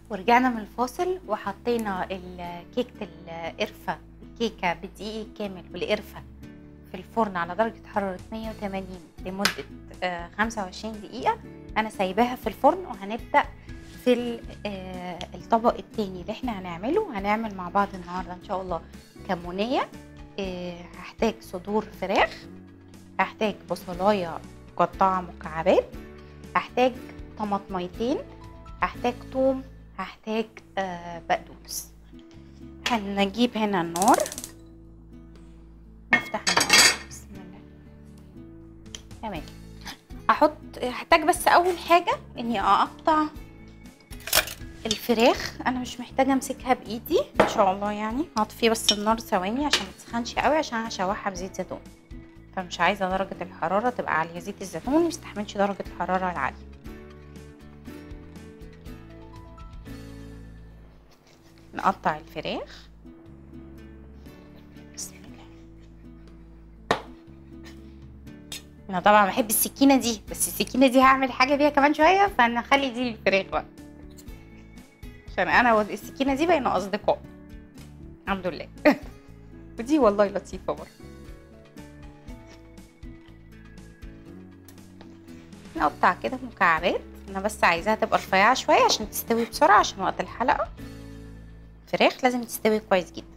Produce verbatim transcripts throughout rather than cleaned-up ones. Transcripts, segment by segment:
ورجعنا من الفاصل وحطينا كيكة القرفة الكيكة بالدقيق الكامل والقرفة في الفرن على درجة حرارة مية وتمانين لمدة خمسة وعشرين دقيقة. أنا سايباها في الفرن وهنبدأ في الطبق التاني اللي احنا هنعمله. هنعمل مع بعض النهاردة إن شاء الله كمونية. هحتاج صدور فراخ، هحتاج بصلاية مقطعة مكعبات، هحتاج طماطميتين، هحتاج توم، هحتاج آه بقدونس. هنجيب هنا النار، نفتح النار بسم الله. تمام. هحط هحتاج بس اول حاجه اني اقطع الفراخ. انا مش محتاجه امسكها بايدي ان شاء الله، يعني هطفي بس النار ثواني عشان ما تسخنش قوي، عشان هشوحها بزيت زيتون، فمش عايزه درجه الحراره تبقى عاليه. زيت الزيتون ما يستحملش درجه الحراره العاليه. نقطع الفراخ بسم الله. انا طبعا بحب السكينه دي، بس السكينه دي هعمل حاجه بيها كمان شويه، فنخلي دي للفراخ بقى، عشان انا والسكينه دي بقينا اصدقاء الحمد لله. ودي والله لطيفه برضه. نقطع كده مكعبات، انا بس عايزاها تبقى رفيعه شويه عشان تستوي بسرعه، عشان وقت الحلقه الفراخ لازم تستوي كويس جدا.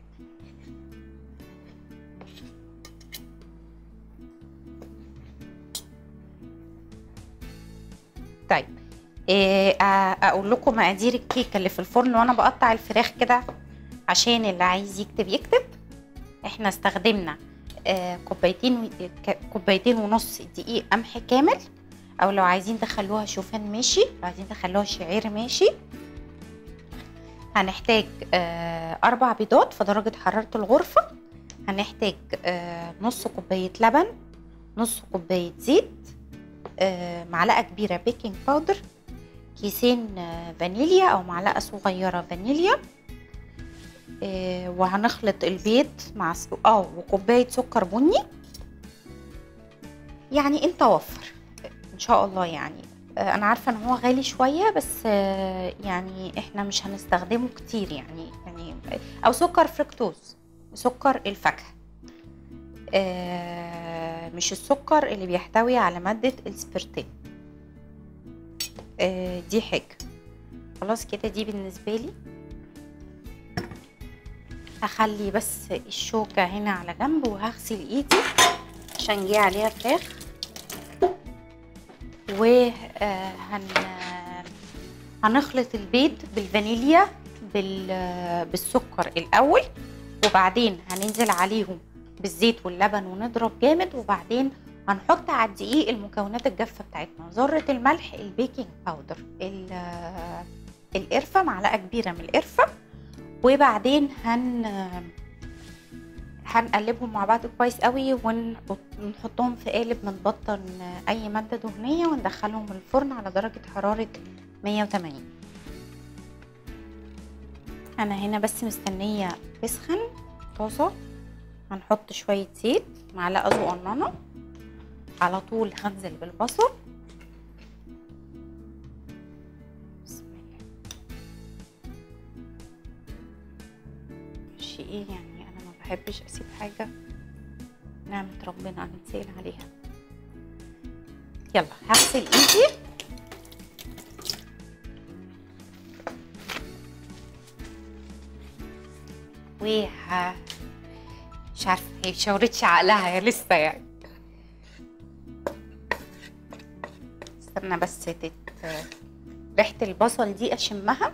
طيب إيه اقول لكم مقادير الكيكه اللي في الفرن وانا بقطع الفراخ كده عشان اللي عايز يكتب يكتب. احنا استخدمنا آه كوبايتين كوبايتين ونص دقيق قمح كامل، او لو عايزين تخلوها شوفان ماشي، لو عايزين تخلوها شعير ماشي. هنحتاج آه اربع بيضات في درجة حرارة الغرفة. هنحتاج آه نص كوباية لبن، نص كوباية زيت، آه معلقة كبيرة بيكنج باودر، كيسين آه فانيليا او معلقة صغيرة فانيليا، آه وهنخلط البيض مع اه وكوباية سكر بني. يعني انت وفر ان شاء الله. يعني انا عارفه ان هو غالي شويه، بس يعني احنا مش هنستخدمه كتير، يعني يعني او سكر فركتوز، سكر الفاكهه، مش السكر اللي بيحتوي على ماده الاسبرتين. دي حاجه خلاص كده. دي بالنسبه لي هخلي بس الشوكه هنا على جنب، وهغسل ايدي عشان جه عليها فراخ. وهن هنخلط البيض بالفانيليا بالسكر الاول، وبعدين هننزل عليهم بالزيت واللبن ونضرب جامد، وبعدين هنحط على الدقيق المكونات الجافه بتاعتنا، ذره الملح، البيكنج باودر، القرفه، معلقه كبيره من القرفه، وبعدين هن هنقلبهم مع بعض كويس قوي، ونحطهم في قالب متبطن اي ماده دهنيه، وندخلهم الفرن على درجه حراره مية وتمانين. انا هنا بس مستنيه تسخن طاسه. هنحط شويه زيت، معلقه صغننه، على طول هنزل بالبصل بسم الله. مش ايه يعني، محبش اسيب حاجه نعمه ربنا نتسال عليها. يلا هغسل ايدي وه مش عارفه هي شاورتش عقلها يا لسه يعني. استنى بس تت ريحه البصل دي اشمها،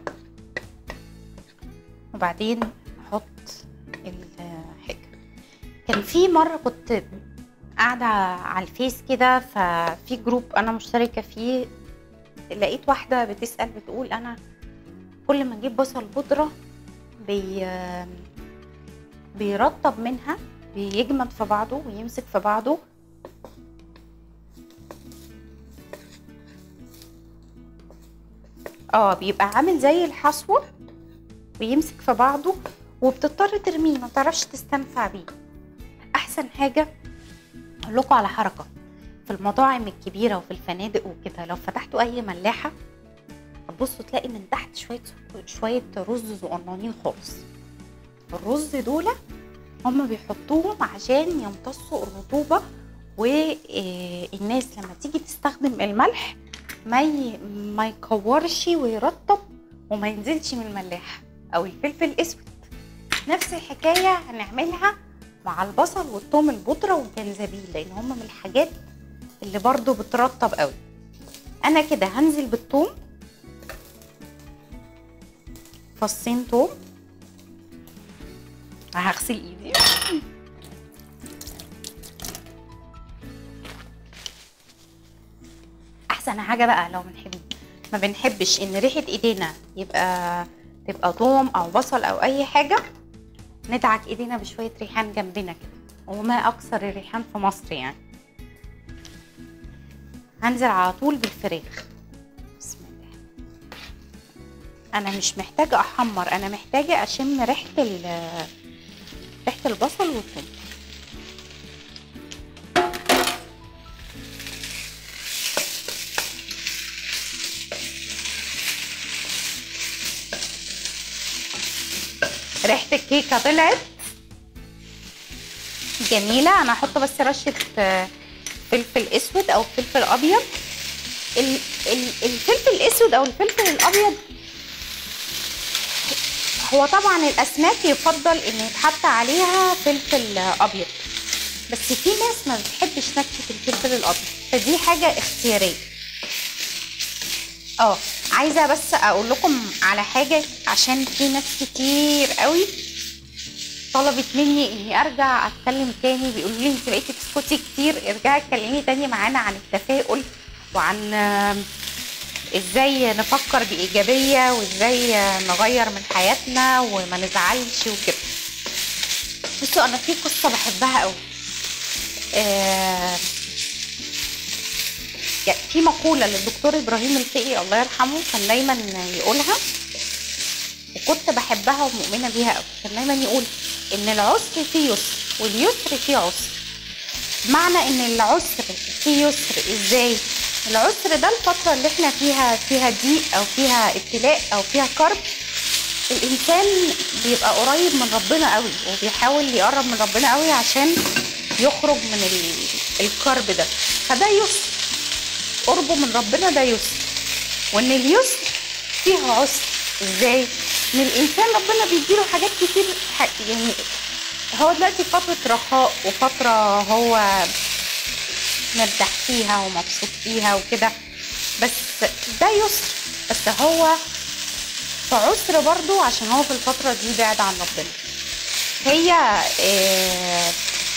وبعدين احط الحاجه. كان في مره كنت قاعده على الفيس كده، ففي جروب انا مشتركه فيه، لقيت واحده بتسال بتقول انا كل ما اجيب بصل بودره بي بيرطب منها، بيجمد في بعضه ويمسك في بعضه. اه بيبقى عامل زي الحصوه ويمسك في بعضه، وبتضطر ترميه، ما بتعرفش تستنفع بيه. احسن حاجه اقول لكم على حركه في المطاعم الكبيره وفي الفنادق وكده، لو فتحتوا اي ملاحه هتبصوا تلاقي من تحت شويه شويه رز صغننين خالص. الرز دول هم بيحطوهم عشان يمتصوا الرطوبه، والناس لما تيجي تستخدم الملح ما ي... ما يكورش ويرطب وما ينزلش من الملاح. او الفلفل الاسود نفس الحكايه هنعملها مع البصل والثوم البودره والجنزبيل، لان هم من الحاجات اللي برضو بترطب قوي. انا كده هنزل بالثوم، فصين ثوم، هغسل ايدي. احسن حاجه بقى لو بنحب ما بنحبش ان ريحه ايدينا يبقى تبقى ثوم او بصل او اي حاجه، ندعك ايدينا بشويه ريحان جنبنا كده، وما اكثر الريحان في مصر يعني. هنزل على طول بالفراخ. بسم الله. انا مش محتاجه احمر، انا محتاجه اشم ريحه ريحه البصل والثوم. ريحه الكيكه طلعت جميله. انا هحط بس رشه فلفل اسود او فلفل ابيض. الفلفل الاسود او الفلفل الابيض هو طبعا الاسماك يفضل ان يتحط عليها فلفل ابيض، بس في ناس ما بتحبش نكهه الفلفل الابيض، فدي حاجه اختياريه. اه عايزه بس اقول لكم على حاجه، عشان في ناس كتير قوي طلبت مني اني ارجع اتكلم تاني، بيقولوا لي انت بقيتي تسكتي كتير، ارجعي اتكلمي تاني معانا عن التفاؤل وعن ازاي نفكر بايجابيه وازاي نغير من حياتنا وما نزعلش وكده. بصوا انا في قصه بحبها قوي. آه في مقوله للدكتور ابراهيم الفقي الله يرحمه كان دايما يقولها، وكنت بحبها ومؤمنه بيها قوي. كان دايما يقول ان العسر فيه يسر واليسر فيه عسر. معنى ان العسر فيه يسر ازاي؟ العسر ده الفتره اللي احنا فيها فيها ضيق او فيها ابتلاء او فيها كرب، الانسان بيبقى قريب من ربنا قوي وبيحاول يقرب من ربنا قوي عشان يخرج من الكرب ده، فده يسر. قربه من ربنا ده يسر. وان اليسر فيها عسر ازاي؟ ان الانسان ربنا بيديله حاجات كتير، يعني هو دلوقتي فتره رخاء وفتره هو مرتاح فيها ومبسوط فيها وكده، بس ده يسر. بس هو في عسر برضو عشان هو في الفتره دي بعد عن ربنا. هي اه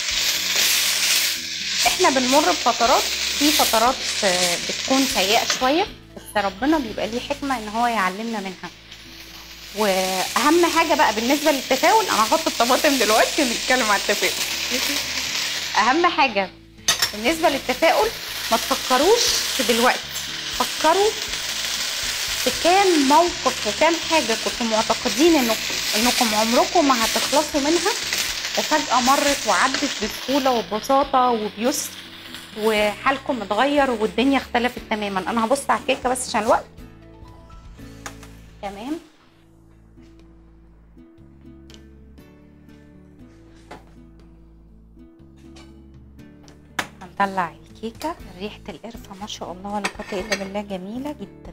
احنا بنمر بفترات، في فترات بتكون سيئه شويه، بس ربنا بيبقى ليه حكمه ان هو يعلمنا منها. واهم حاجه بقى بالنسبه للتفاؤل، انا هحط الطماطم دلوقتي ونتكلم على التفاؤل. اهم حاجه بالنسبه للتفاؤل ما تفكروش في دلوقتي، فكروا في كام موقف وكام حاجه كنتوا معتقدين انكم انكم عمركم ما هتخلصوا منها، وفجاه مرت وعدت بسهوله وببساطه وبيسر، وحالكم اتغير والدنيا اختلفت تماما. انا هبص على الكيكه بس عشان الوقت. تمام. هنطلع الكيكه. ريحه القرفه ما شاء الله ولا قوه الا بالله جميله جدا.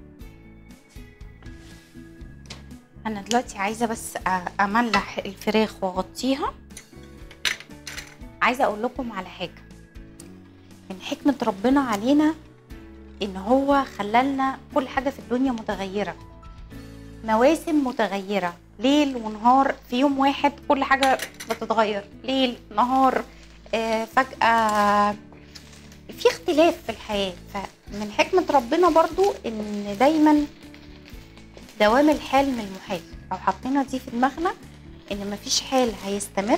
انا دلوقتي عايزه بس املح الفراخ واغطيها. عايزه اقول لكم على حاجه، من حكمه ربنا علينا ان هو خلالنا كل حاجه في الدنيا متغيره، مواسم متغيره، ليل ونهار. في يوم واحد كل حاجه بتتغير، ليل نهار، آه فجاه في اختلاف في الحياه. فمن حكمه ربنا برضو ان دايما دوام الحال من المحال. لو حطينا دي في دماغنا ان مفيش حال هيستمر،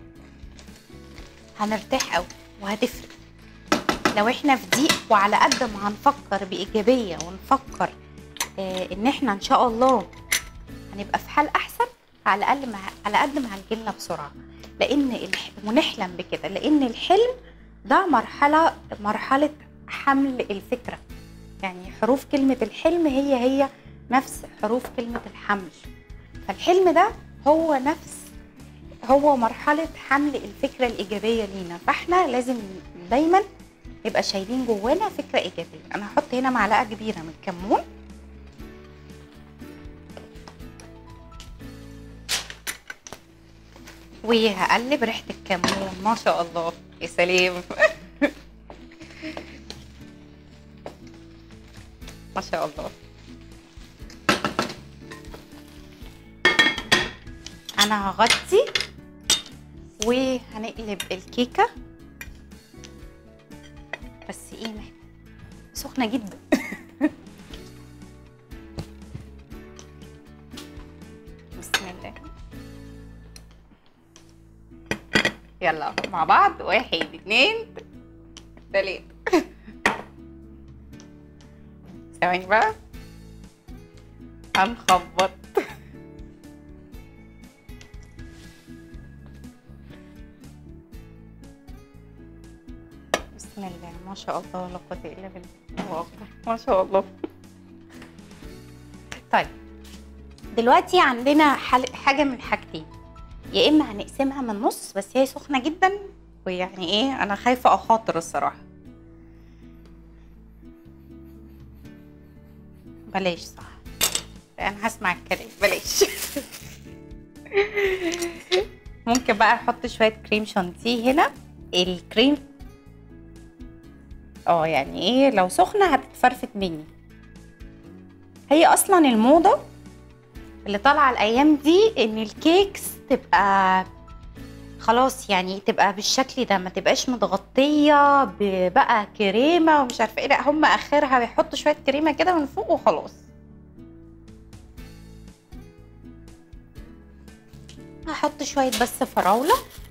هنرتاح قوي وهتفرق. لو احنا في ضيق وعلى قد ما هنفكر بايجابيه ونفكر اه ان احنا ان شاء الله هنبقى في حال احسن، على الاقل ما على قد ما هنجيلنا بسرعه. لان الح... ونحلم بكده، لان الحلم ده مرحله مرحله حمل الفكره. يعني حروف كلمة الحلم هي هي نفس حروف كلمة الحمل. فالحلم ده هو نفس هو مرحلة حمل الفكرة الإيجابية لينا، فاحنا لازم دايما يبقى شايلين جوانا فكرة إيجابية. أنا هحط هنا معلقة كبيرة من الكمون، وهقلب. ريحة الكمون ما شاء الله، يا سلام ما شاء الله. انا هغطي وهنقلب الكيكه، بس ايه سخنه جدا بسم الله. يلا مع بعض، واحد اتنين تلاته ثواني بقى هنخبط. بسم الله ما شاء الله لا قوة الا بالله، الله اكبر ما شاء الله. طيب دلوقتي عندنا حاجه من حاجتين، يا اما هنقسمها من النص بس هي سخنه جدا، ويعني ايه انا خايفه اخاطر الصراحه. بلاش، صح انا هسمع الكلام، بلاش ممكن بقى احط شويه كريم شانتيه هنا. الكريم اه يعني ايه لو سخنه هتتفرفت مني. هي اصلا الموضه اللي طالعه الايام دي ان الكيكس تبقى خلاص يعني تبقى بالشكل ده، ما تبقاش متغطيه بقى كريمه ومش عارفه ايه، لا هم اخرها بيحطوا شويه كريمه كده من فوق وخلاص. هحط شويه بس فراوله،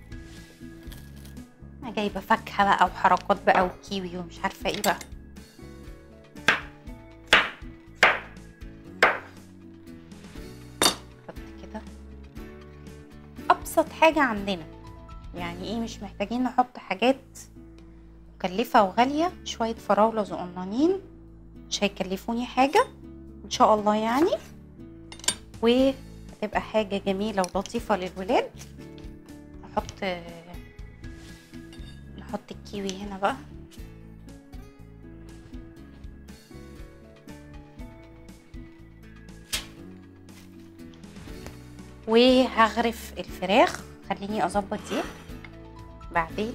انا جايبه فاكهه بقى وحركات بقى وكيوي ومش عارفه ايه بقى. حط كده ابسط حاجه عندنا، يعني ايه مش محتاجين نحط حاجات مكلفه وغاليه. شويه فراوله صغننين مش هيكلفوني حاجه ان شاء الله يعني، وهتبقى حاجه جميله ولطيفه للولاد. نحط نحط الكيوي هنا بقى، وهغرف الفراخ. خليني اظبط دي بعدين.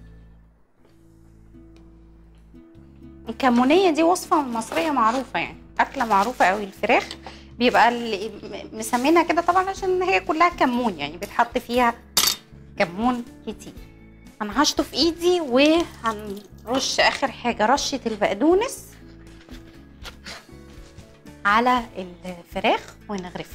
الكمونيه دي وصفه مصريه معروفه، يعني اكله معروفه قوي. الفراخ بيبقى مسمينها كده طبعا عشان هي كلها كمون، يعني بيتحط فيها كمون كتير. انا هشطف ايدي وهنرش اخر حاجه رشه البقدونس على الفراخ ونغرفها.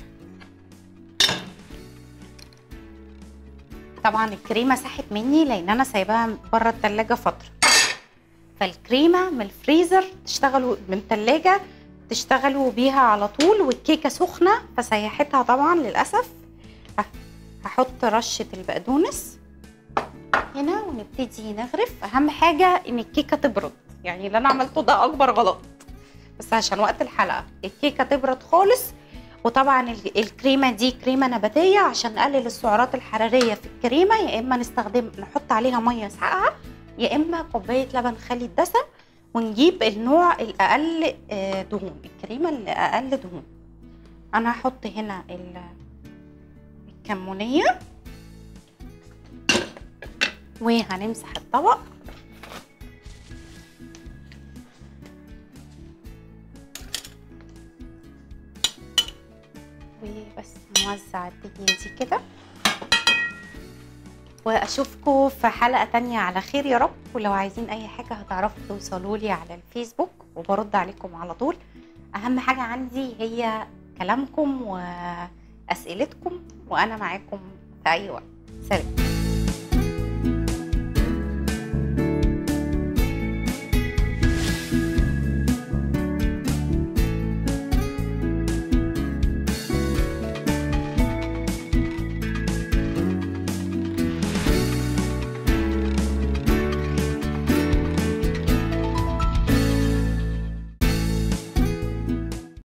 طبعا الكريمه ساحت مني لان انا سايباها بره التلاجة فتره، فالكريمه من الفريزر تشتغلوا من التلاجة تشتغلوا بيها على طول، والكيكه سخنه فسيحتها طبعا للاسف. هحط رشه البقدونس هنا ونبتدي نغرف. اهم حاجه ان الكيكه تبرد، يعني اللي انا عملته ده اكبر غلط، بس عشان وقت الحلقه الكيكه تبرد خالص. وطبعا الكريمه دي كريمه نباتيه عشان نقلل السعرات الحراريه في الكريمه، يا اما نستخدم نحط عليها ميه ساقعه يا اما كوبايه لبن خالي الدسم، ونجيب النوع الاقل دهون، الكريمه اللي اقل دهون. انا هحط هنا الكمونيه وهنمسح الطبق وبس نوزع الدنيا دي كده. واشوفكم في حلقة تانية على خير يا رب. ولو عايزين اي حاجة هتعرفوا توصلوا لي على الفيسبوك وبرد عليكم على طول. اهم حاجة عندي هي كلامكم واسئلتكم، وانا معاكم في اي وقت. سلام.